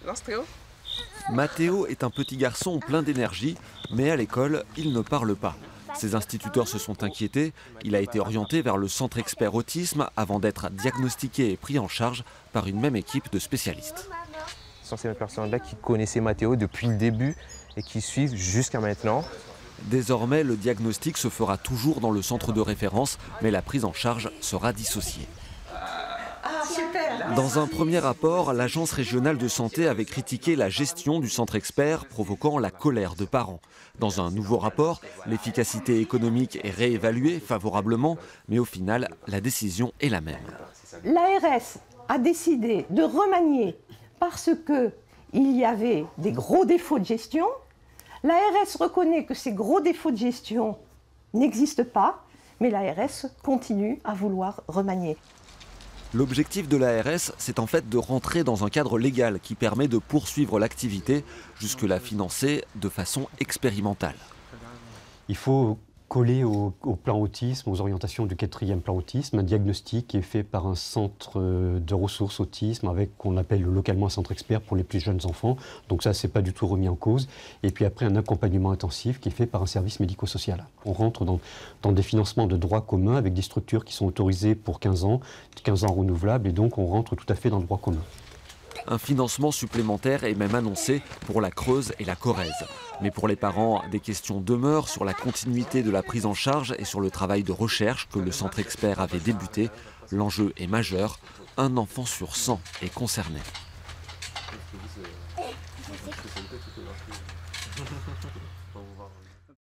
Matteo est un petit garçon plein d'énergie, mais à l'école, il ne parle pas. Ses instituteurs se sont inquiétés. Il a été orienté vers le centre expert autisme avant d'être diagnostiqué et pris en charge par une même équipe de spécialistes. Ce sont ces personnes-là qui connaissaient Matteo depuis le début et qui suivent jusqu'à maintenant. Désormais, le diagnostic se fera toujours dans le centre de référence, mais la prise en charge sera dissociée. Dans un premier rapport, l'Agence régionale de santé avait critiqué la gestion du centre expert, provoquant la colère de parents. Dans un nouveau rapport, l'efficacité économique est réévaluée favorablement, mais au final, la décision est la même. L'ARS a décidé de remanier parce qu'il y avait des gros défauts de gestion. L'ARS reconnaît que ces gros défauts de gestion n'existent pas, mais l'ARS continue à vouloir remanier. L'objectif de l'ARS, c'est en fait de rentrer dans un cadre légal qui permet de poursuivre l'activité, jusque-là financée de façon expérimentale. Il faut coller au plan autisme, aux orientations du 4e plan autisme, un diagnostic qui est fait par un centre de ressources autisme avec qu'on appelle localement un centre expert pour les plus jeunes enfants. Donc ça, c'est pas du tout remis en cause. Et puis après, un accompagnement intensif qui est fait par un service médico-social. On rentre dans des financements de droit commun avec des structures qui sont autorisées pour 15 ans renouvelables, et donc on rentre tout à fait dans le droit commun. Un financement supplémentaire est même annoncé pour la Creuse et la Corrèze. Mais pour les parents, des questions demeurent sur la continuité de la prise en charge et sur le travail de recherche que le centre expert avait débuté. L'enjeu est majeur, un enfant sur 100 est concerné.